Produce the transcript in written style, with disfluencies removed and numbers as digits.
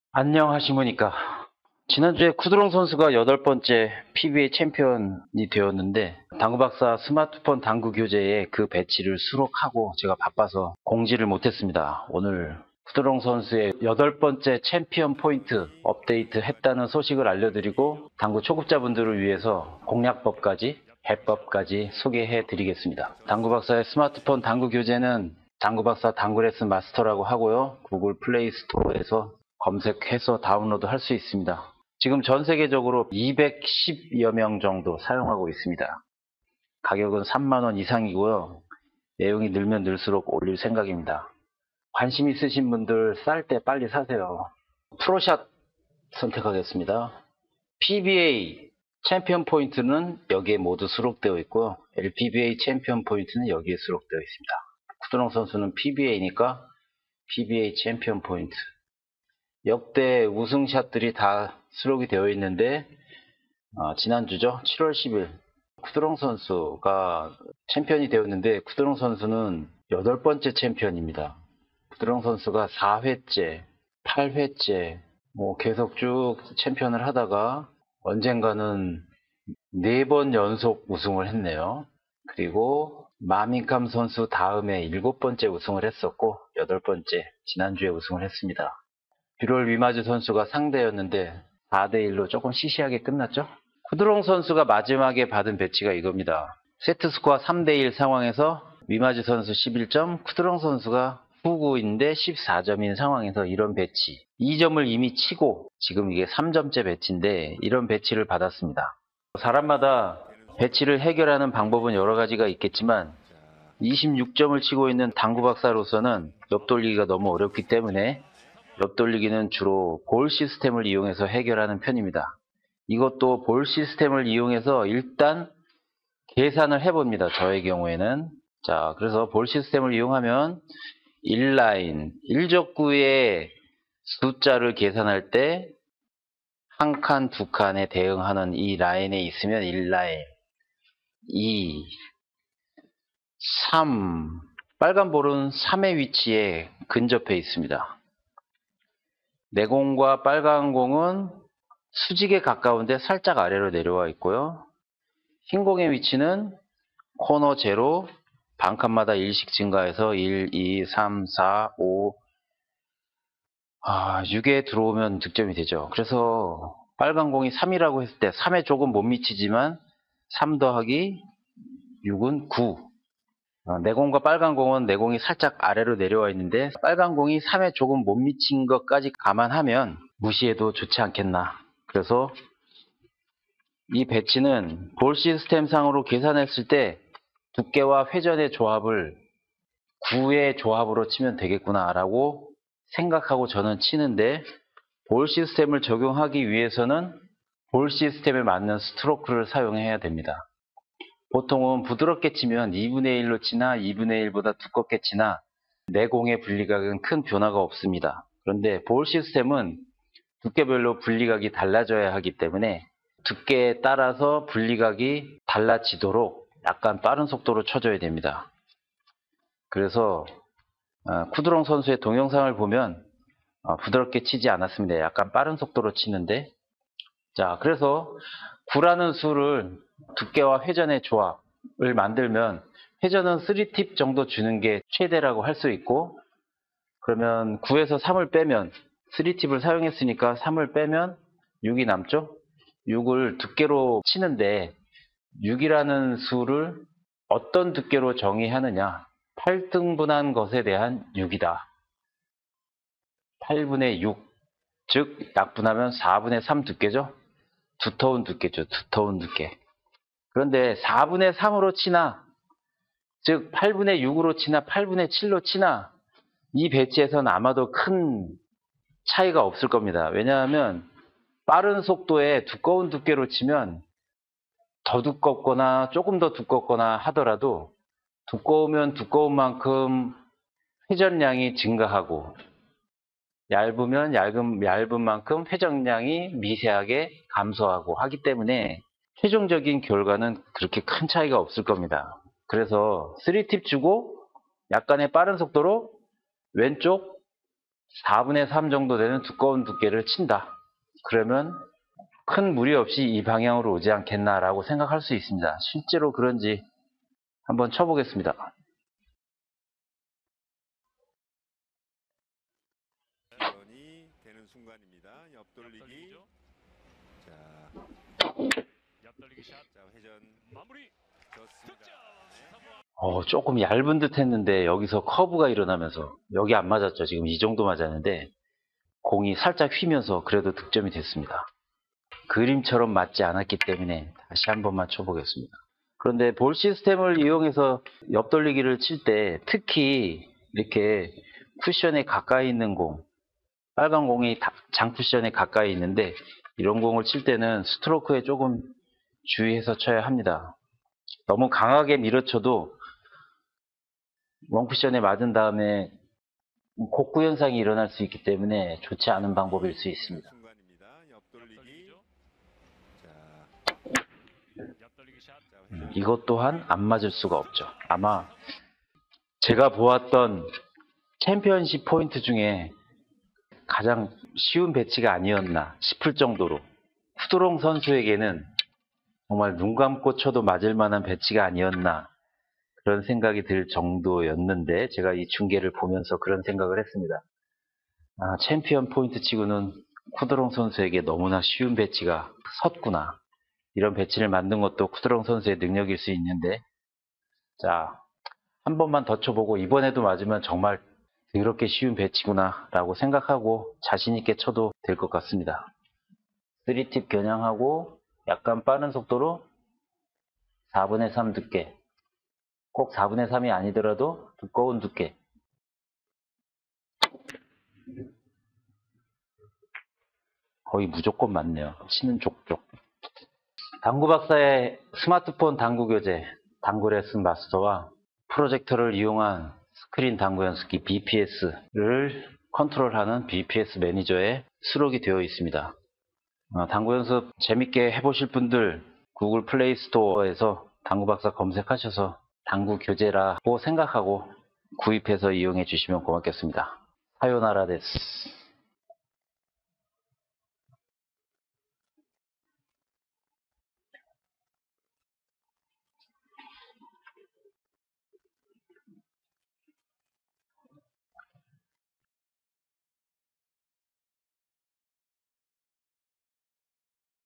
안녕하십니까. 지난주에 쿠드롱 선수가 8번째 PBA 챔피언이 되었는데 당구박사 스마트폰 당구 교재에 그 배치를 수록하고 제가 바빠서 공지를 못했습니다. 오늘 쿠드롱 선수의 8번째 챔피언 포인트 업데이트 했다는 소식을 알려드리고 당구 초급자분들을 위해서 공략법까지 해법까지 소개해 드리겠습니다. 당구박사의 스마트폰 당구 교재는 당구박사 당구레슨 마스터라고 하고요. 구글 플레이 스토어에서 검색해서 다운로드 할 수 있습니다. 지금 전 세계적으로 210여 명 정도 사용하고 있습니다. 가격은 3만 원 이상이고요. 내용이 늘면 늘수록 올릴 생각입니다. 관심 있으신 분들 쌀 때 빨리 사세요. 프로샷 선택하겠습니다. PBA 챔피언 포인트는 여기에 모두 수록되어 있고요. LPBA 챔피언 포인트는 여기에 수록되어 있습니다. 쿠드롱 선수는 PBA니까 PBA 챔피언 포인트. 역대 우승샷들이 다 수록이 되어 있는데 지난주죠. 7월 10일 쿠드롱 선수가 챔피언이 되었는데 쿠드롱 선수는 8번째 챔피언입니다. 쿠드롱 선수가 4회째, 8회째 계속 쭉 챔피언을 하다가 언젠가는 4번 연속 우승을 했네요. 그리고 마밍캄 선수 다음에 7번째 우승을 했었고 8번째 지난주에 우승을 했습니다. 뷰럴 위마즈 선수가 상대였는데 4대1로 조금 시시하게 끝났죠. 쿠드롱 선수가 마지막에 받은 배치가 이겁니다. 세트스코어 3대1 상황에서 위마즈 선수 11점, 쿠드롱 선수가 후구인데 14점인 상황에서 이런 배치. 2점을 이미 치고 지금 이게 3점째 배치인데 이런 배치를 받았습니다. 사람마다 배치를 해결하는 방법은 여러 가지가 있겠지만 26점을 치고 있는 당구 박사로서는 옆돌리기가 너무 어렵기 때문에 옆돌리기는 주로 볼 시스템을 이용해서 해결하는 편입니다. 이것도 볼 시스템을 이용해서 일단 계산을 해봅니다. 저의 경우에는. 자, 그래서 볼 시스템을 이용하면 1라인, 1족구의 숫자를 계산할 때 한 칸, 두 칸에 대응하는 이 라인에 있으면 1라인, 2, 3, 빨간 볼은 3의 위치에 근접해 있습니다. 내공과 빨간 공은 수직에 가까운데 살짝 아래로 내려와 있고요. 흰 공의 위치는 코너 제로, 반칸마다 1씩 증가해서 1, 2, 3, 4, 5, 6에 들어오면 득점이 되죠. 그래서 빨간 공이 3이라고 했을 때 3에 조금 못 미치지만 3 더하기 6은 9. 내공과 빨간 공은 내공이 살짝 아래로 내려와 있는데 빨간 공이 3에 조금 못 미친 것까지 감안하면 무시해도 좋지 않겠나. 그래서 이 배치는 볼 시스템 상으로 계산했을 때 두께와 회전의 조합을 9의 조합으로 치면 되겠구나 라고 생각하고 저는 치는데 볼 시스템을 적용하기 위해서는 볼 시스템에 맞는 스트로크를 사용해야 됩니다. 보통은 부드럽게 치면 2분의 1로 치나 2분의 1보다 두껍게 치나 내공의 분리각은 큰 변화가 없습니다. 그런데 볼 시스템은 두께별로 분리각이 달라져야 하기 때문에 두께에 따라서 분리각이 달라지도록 약간 빠른 속도로 쳐줘야 됩니다. 그래서 쿠드롱 선수의 동영상을 보면 부드럽게 치지 않았습니다. 약간 빠른 속도로 치는데 자, 그래서 9라는 수를 두께와 회전의 조합을 만들면 회전은 3팁 정도 주는 게 최대라고 할 수 있고 그러면 9에서 3을 빼면 3팁을 사용했으니까 3을 빼면 6이 남죠? 6을 두께로 치는데 6이라는 수를 어떤 두께로 정의하느냐 8등분한 것에 대한 6이다. 8분의 6, 즉 약분하면 4분의 3 두께죠? 두터운 두께죠. 두터운 두께. 그런데 4분의 3으로 치나 즉 8분의 6으로 치나 8분의 7로 치나 이 배치에서는 아마도 큰 차이가 없을 겁니다. 왜냐하면 빠른 속도에 두꺼운 두께로 치면 더 두껍거나 조금 더 두껍거나 하더라도 두꺼우면 두꺼운 만큼 회전량이 증가하고 얇으면 얇은 만큼 회전량이 미세하게 감소하고 하기 때문에 최종적인 결과는 그렇게 큰 차이가 없을 겁니다. 그래서 3팁 주고 약간의 빠른 속도로 왼쪽 4분의 3 정도 되는 두꺼운 두께를 친다. 그러면 큰 무리 없이 이 방향으로 오지 않겠나라고 생각할 수 있습니다. 실제로 그런지 한번 쳐보겠습니다. 전이 되는 순간입니다. 옆돌리기. 자, 옆돌리기 샷. 자 회전 마무리. 좋습니다. 조금 얇은 듯 했는데 여기서 커브가 일어나면서 여기 안 맞았죠. 지금 이 정도 맞았는데 공이 살짝 휘면서 그래도 득점이 됐습니다. 그림처럼 맞지 않았기 때문에 다시 한 번만 쳐보겠습니다. 그런데 볼 시스템을 이용해서 옆돌리기를 칠 때 특히 이렇게 쿠션에 가까이 있는 공, 빨간 공이 장 쿠션에 가까이 있는데 이런 공을 칠 때는 스트로크에 조금 주의해서 쳐야 합니다. 너무 강하게 밀어쳐도 원쿠션에 맞은 다음에 곡구 현상이 일어날 수 있기 때문에 좋지 않은 방법일 수 있습니다. 순간입니다. 옆돌리기. 자, 옆돌리기 샷. 자 회전. 이것 또한 안 맞을 수가 없죠. 아마 제가 보았던 챔피언십 포인트 중에 가장 쉬운 배치가 아니었나 싶을 정도로 후드롱 선수에게는 정말 눈 감고 쳐도 맞을 만한 배치가 아니었나 그런 생각이 들 정도였는데 제가 이 중계를 보면서 그런 생각을 했습니다. 챔피언 포인트 치고는 쿠드롱 선수에게 너무나 쉬운 배치가 섰구나. 이런 배치를 만든 것도 쿠드롱 선수의 능력일 수 있는데 자, 한 번만 더 쳐보고 이번에도 맞으면 정말 더럽게 쉬운 배치구나 라고 생각하고 자신 있게 쳐도 될 것 같습니다. 3팁 겨냥하고 약간 빠른 속도로 4분의 3 두께, 꼭 4분의 3이 아니더라도 두꺼운 두께. 거의 무조건 맞네요. 치는 족족. 당구 박사의 스마트폰 당구 교재, 당구 레슨 마스터와 프로젝터를 이용한 스크린 당구 연습기 BPS를 컨트롤하는 BPS 매니저에 수록이 되어 있습니다. 당구 연습 재밌게 해보실 분들 구글 플레이 스토어에서 당구 박사 검색하셔서 당구 교재라고 생각하고 구입해서 이용해 주시면 고맙겠습니다. 사요나라 데스.